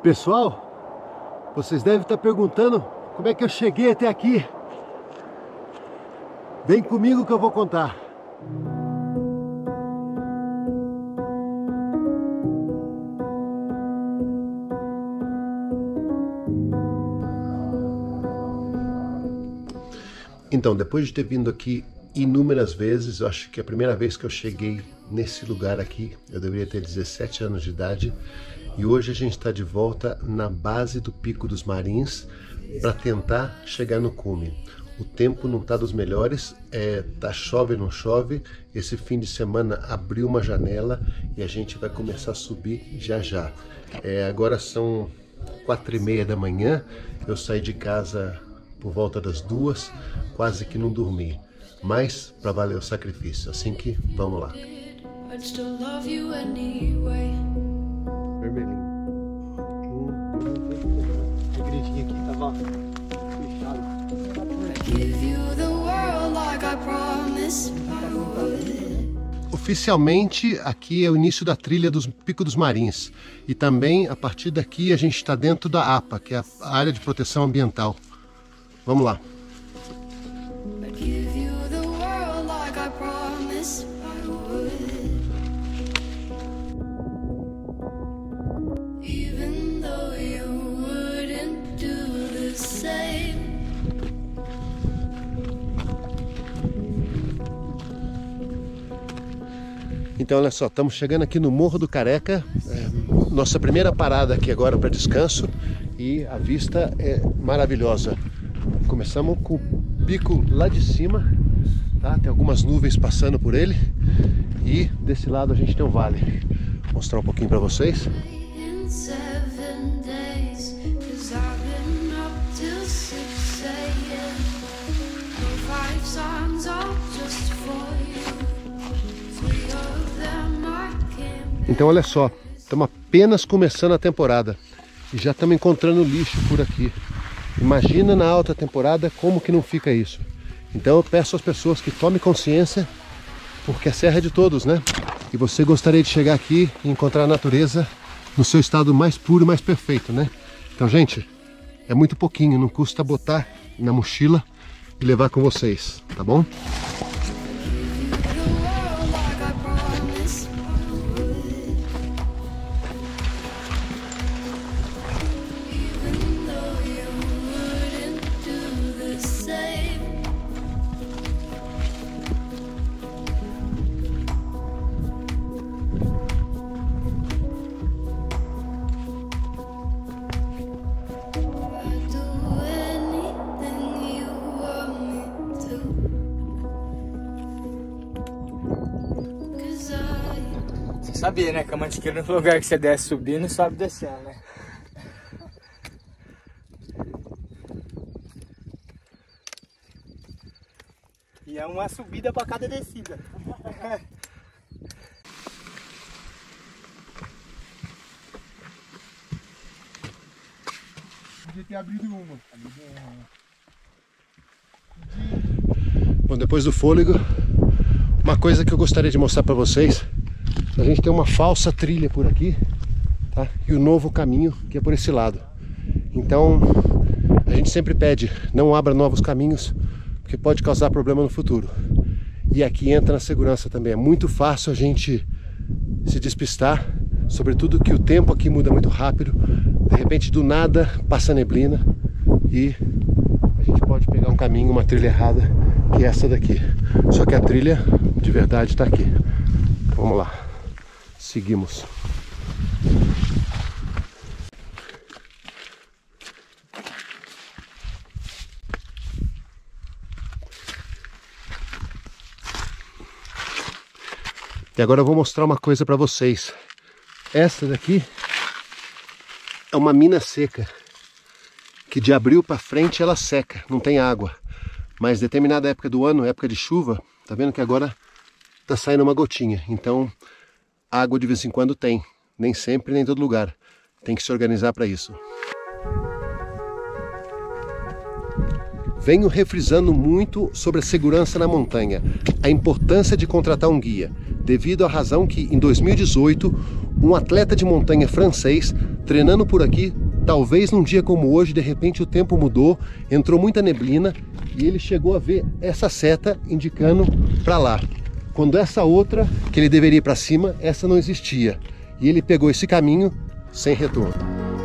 Pessoal, vocês devem estar perguntando como é que eu cheguei até aqui. Vem comigo que eu vou contar. Então, depois de ter vindo aqui inúmeras vezes, eu acho que a primeira vez que eu cheguei nesse lugar aqui, eu deveria ter 17 anos de idade, e hoje a gente está de volta na base do Pico dos Marins para tentar chegar no cume. O tempo não está dos melhores, tá chove não chove. Esse fim de semana abriu uma janela e a gente vai começar a subir já já. Agora são 4h30 da manhã, eu saí de casa por volta das 2, quase que não dormi, mas para valer o sacrifício, assim que vamos lá. Vermelhinho. A igrejinha aqui tava fechada. Oficialmente aqui é o início da trilha dos Pico dos Marins e também a partir daqui a gente está dentro da APA, que é a área de proteção ambiental. Vamos lá. Então olha só, estamos chegando aqui no Morro do Careca, nossa primeira parada aqui agora para descanso, e a vista é maravilhosa. Começamos com o pico lá de cima, tá? Tem algumas nuvens passando por ele, e desse lado a gente tem um vale. Vou mostrar um pouquinho para vocês. Então olha só, estamos apenas começando a temporada e já estamos encontrando lixo por aqui. Imagina na alta temporada como que não fica isso. Então eu peço às pessoas que tomem consciência, porque a serra é de todos, né? E você gostaria de chegar aqui e encontrar a natureza no seu estado mais puro, mais perfeito, né? Então, gente, é muito pouquinho, não custa botar na mochila e levar com vocês, tá bom? Sabia, né? Que a mantiqueira no lugar que você desce subindo, sobe descendo, né? E é uma subida para cada descida. Podia ter abrido uma. Bom, depois do fôlego, uma coisa que eu gostaria de mostrar para vocês. A gente tem uma falsa trilha por aqui, tá? E o novo caminho que é por esse lado. Então a gente sempre pede, não abra novos caminhos, porque pode causar problema no futuro. E aqui entra na segurança também. É muito fácil a gente se despistar, sobretudo que o tempo aqui muda muito rápido. De repente do nada passa neblina e a gente pode pegar um caminho, uma trilha errada, que é essa daqui. Só que a trilha de verdade está aqui. Vamos lá. Seguimos. E agora eu vou mostrar uma coisa para vocês. Essa daqui é uma mina seca, que de abril para frente ela seca, não tem água. Mas determinada época do ano, época de chuva, tá vendo que agora tá saindo uma gotinha. Então água de vez em quando tem, nem sempre, nem em todo lugar. Tem que se organizar para isso. Venho refrisando muito sobre a segurança na montanha, a importância de contratar um guia, devido à razão que, em 2018, um atleta de montanha francês treinando por aqui. Talvez num dia como hoje, de repente o tempo mudou, entrou muita neblina e ele chegou a ver essa seta indicando para lá. Quando essa outra, que ele deveria ir para cima, essa não existia. E ele pegou esse caminho sem retorno.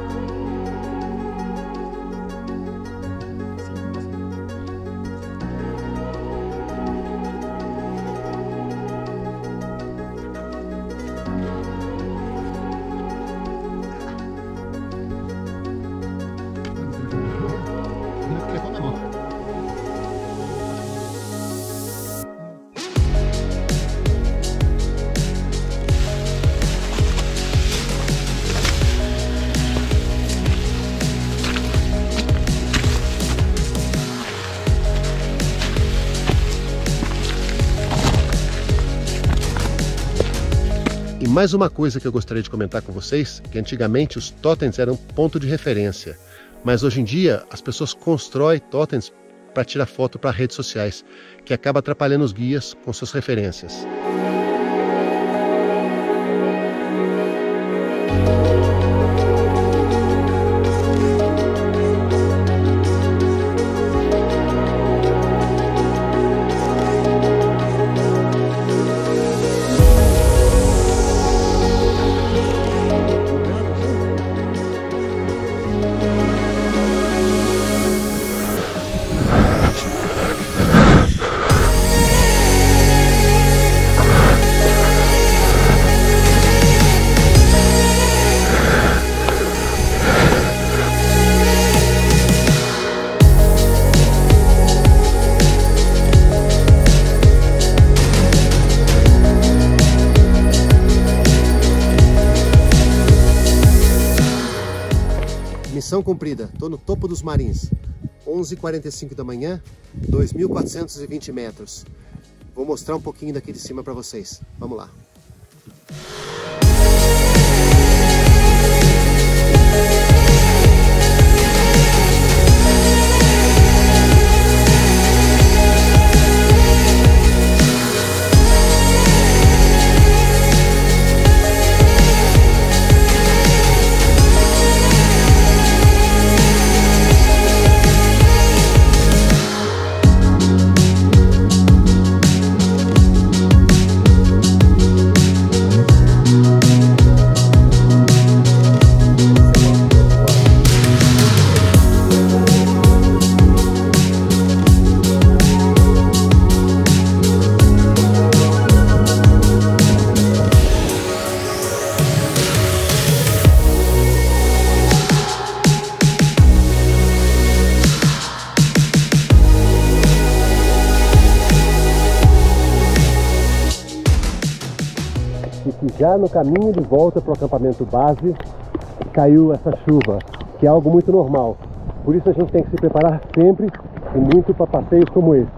E mais uma coisa que eu gostaria de comentar com vocês, que antigamente os totens eram ponto de referência, mas hoje em dia as pessoas constroem totens para tirar foto para redes sociais, que acaba atrapalhando os guias com suas referências. Missão cumprida, estou no topo dos Marins, 11h45 da manhã, 2.420 metros. Vou mostrar um pouquinho daqui de cima para vocês. Vamos lá. E já no caminho de volta para o acampamento base, caiu essa chuva, que é algo muito normal. Por isso a gente tem que se preparar sempre e muito para passeios como esse.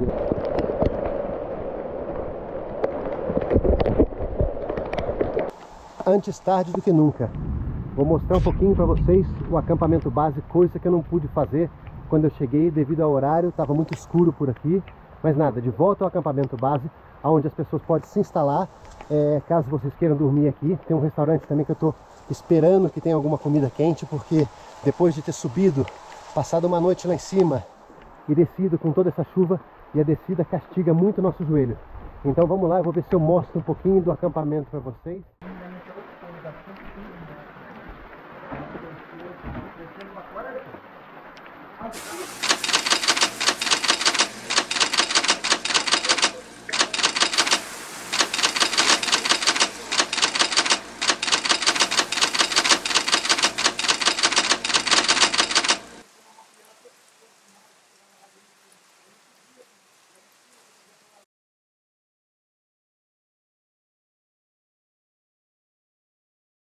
Antes tarde do que nunca. Vou mostrar um pouquinho para vocês o acampamento base, coisa que eu não pude fazer quando eu cheguei devido ao horário, estava muito escuro por aqui. Mas nada, de volta ao acampamento base, onde as pessoas podem se instalar, caso vocês queiram dormir aqui. Tem um restaurante também que eu estou esperando que tenha alguma comida quente, porque depois de ter subido, passado uma noite lá em cima e descido com toda essa chuva, e a descida castiga muito o nosso joelho. Então vamos lá, eu vou ver se eu mostro um pouquinho do acampamento para vocês.